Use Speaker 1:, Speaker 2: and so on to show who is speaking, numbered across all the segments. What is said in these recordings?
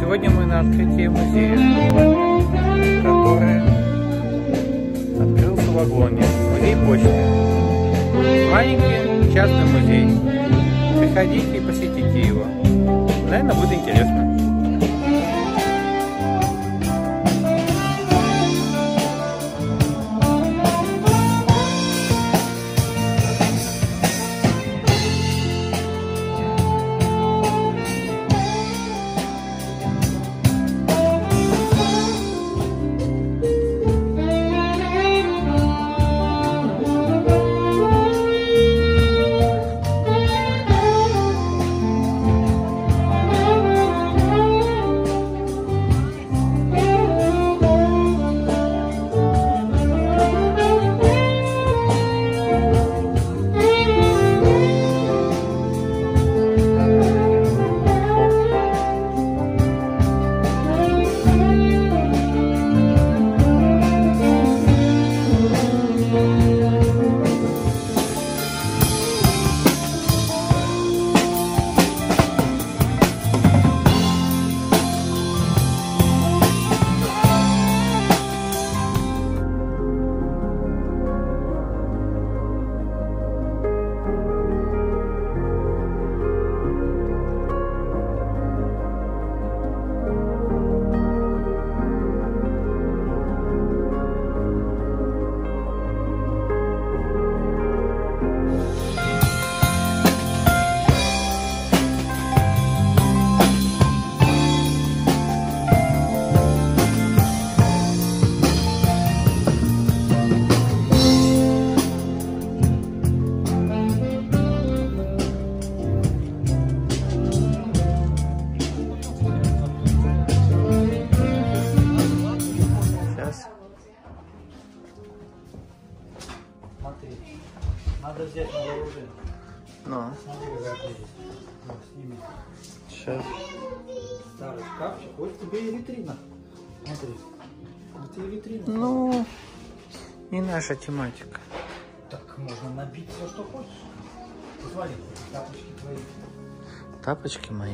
Speaker 1: Сегодня мы на открытии музея, который открылся в Вагоне. Музей почты. Маленький частный музей. Приходите и посетите его. Наверное, будет интересно.
Speaker 2: Смотри, надо взять на вооружение.
Speaker 1: Ну,
Speaker 2: Смотри, как есть. Вот, сними.
Speaker 1: сейчас.
Speaker 2: Старый шкафчик. Вот тебе и витрина. Смотри. Вот и витрина.
Speaker 1: Ну, не наша тематика.
Speaker 2: Так можно набить все, что хочешь. Посмотри, тапочки твои.
Speaker 1: Тапочки мои.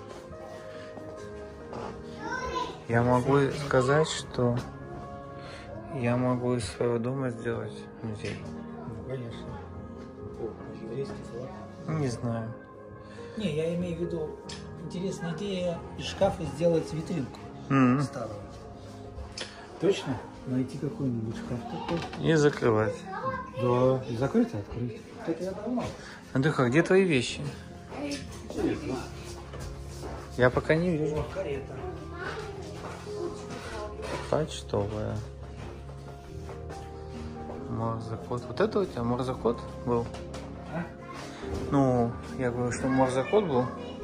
Speaker 1: Я могу сказать, что я могу из своего дома сделать музей.
Speaker 2: Ну, конечно. О, еврейский флаг.
Speaker 1: Не знаю.
Speaker 2: Не, я имею в виду, интересная идея из шкафа сделать витринку старую. Точно? Найти какой-нибудь шкаф такой.
Speaker 1: И закрывать.
Speaker 2: Да, и закрыть, и открыть. Это я давно.
Speaker 1: Андрюха, где твои вещи? Я пока не вижу.
Speaker 2: О, карета.
Speaker 1: Почтовая. Морзе-код. Вот это у тебя морзе-код был?
Speaker 2: А?
Speaker 1: Ну, я говорю, что морзе-код был.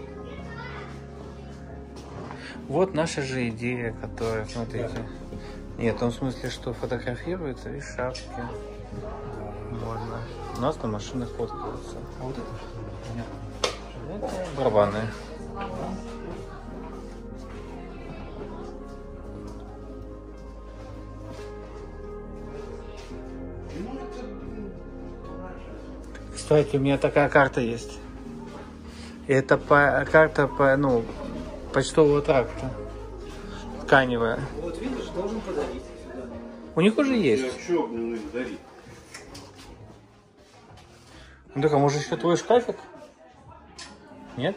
Speaker 1: Вот наша же идея, которая, смотрите. Нет, в смысле, что фотографируется и шапки. Можно. У нас на машинах фоткаются.
Speaker 2: А вот это что? Понятно.
Speaker 1: Это барабаны. Кстати, у меня такая карта есть. Это карта почтового тракта. Тканевая.
Speaker 2: Вот видишь, должен подарить сюда.
Speaker 1: У них уже есть.
Speaker 3: Что мне дарить?
Speaker 1: Ну так, а может еще твой шкафик? Нет?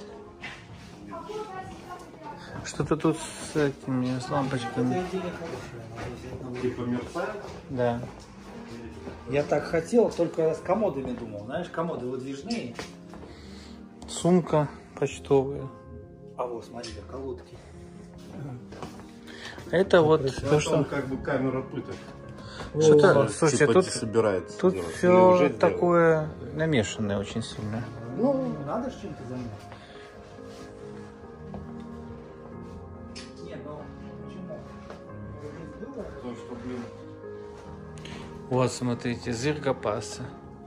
Speaker 1: Что-то тут с этими, с лампочками.
Speaker 2: Эта идея хорошая, надо взять на
Speaker 3: Типа мерцает?
Speaker 1: Да.
Speaker 2: Я так хотел, только с комодами думал. Знаешь, комоды выдвижные.
Speaker 1: Сумка почтовая.
Speaker 2: А вот, смотри, колодки.
Speaker 1: Это вот
Speaker 3: А
Speaker 1: то, что...
Speaker 3: там как бы камера пыток.
Speaker 1: Что-то, слушайте,
Speaker 3: Типа
Speaker 1: тут
Speaker 3: собирается.
Speaker 1: тут
Speaker 3: делать. Или
Speaker 1: все
Speaker 3: уже
Speaker 1: такое намешанное очень сильно.
Speaker 2: Ну, надо ж чем-то заняться. Нет, ну, почему?
Speaker 3: То, что, блин,
Speaker 1: Вот, смотрите, зиргопаса.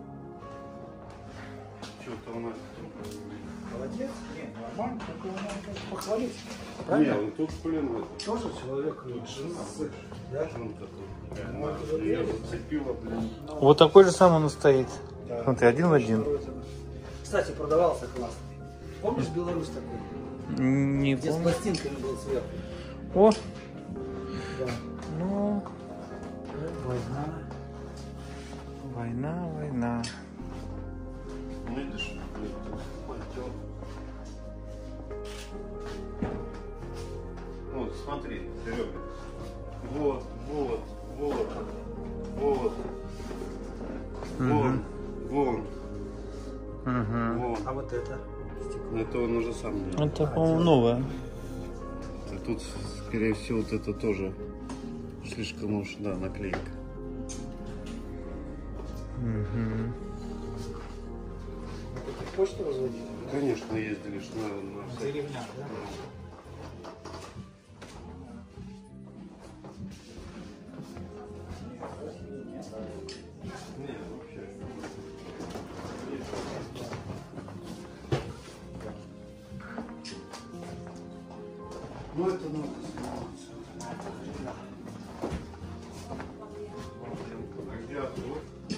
Speaker 3: что-то у нас...
Speaker 2: Молодец? Нет, нормально, только надо похвалить.
Speaker 3: Не,
Speaker 2: Правильно?
Speaker 3: ну тут, блин, это...
Speaker 2: Тоже человек
Speaker 3: Жена,
Speaker 2: да?
Speaker 3: Ну, это ее зацепила, блин.
Speaker 1: Вот такой же самый он стоит.
Speaker 2: Да.
Speaker 1: Смотри, один в один.
Speaker 2: Кстати, продавался классный. Помнишь Беларусь такой?
Speaker 1: Не
Speaker 2: Где с
Speaker 1: помню.
Speaker 2: пластинками был сверху.
Speaker 1: О,
Speaker 2: Да.
Speaker 1: ну,
Speaker 2: Война.
Speaker 1: война.
Speaker 3: Видишь, пойдет. Вот, смотри, Серега. Вот.
Speaker 1: Мгм.
Speaker 3: Вон.
Speaker 1: Угу.
Speaker 2: А вот это? Стекло.
Speaker 3: Это он уже сам делал.
Speaker 1: Это, по-моему, новое.
Speaker 3: А тут, скорее всего, вот это тоже слишком уж, да, наклейка.
Speaker 1: Угу.
Speaker 2: Таких почту разводили?
Speaker 3: Конечно, ездили ж на
Speaker 2: В
Speaker 3: всякие.
Speaker 2: деревнях, да?
Speaker 3: Нет, вообще. Ну это надо сниматься. А где Артур?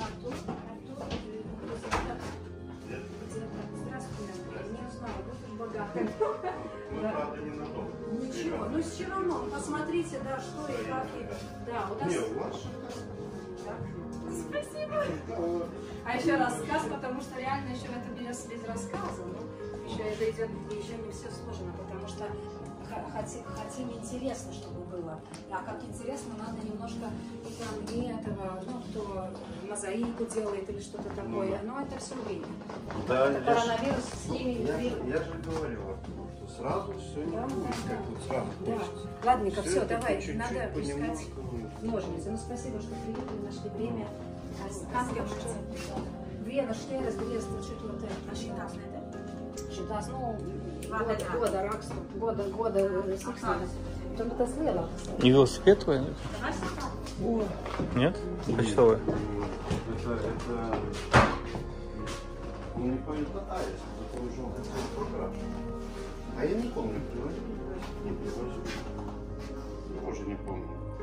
Speaker 3: Мы, правда, ненадолго.
Speaker 4: Ничего, ну все равно, посмотрите, да, что и как. Да, у нас...
Speaker 3: Не, у вас
Speaker 4: Да. Спасибо. А еще рассказ, потому что реально еще это без рассказа. Ну, еще это идет, еще не все сложно, потому что хотим интересно, чтобы было. А как интересно, надо немножко и там и этого, ну, кто мозаику делает или что-то такое. Но это все время.
Speaker 3: Да,
Speaker 4: Это коронавирус с ними.
Speaker 3: я же говорил, Артур, что сразу все не
Speaker 4: Да,
Speaker 3: будет,
Speaker 4: да,
Speaker 3: как вот сразу
Speaker 4: Да.
Speaker 3: хочется.
Speaker 4: Ладненько, все,
Speaker 3: это
Speaker 4: давай,
Speaker 3: чуть-чуть,
Speaker 4: надо искать
Speaker 3: понемножку.
Speaker 4: ножницы. Ну, спасибо, что приехали, нашли время. Две на 4 разделились чуть вот это. Считать, ну, года ракса, года сексуальности. Потом это слева.
Speaker 1: И велосипед твой? Нет? Почтовый?
Speaker 3: Это ну, не памятаю, это уже программа. А я не помню, привозили? Не привозили. Я уже не помню.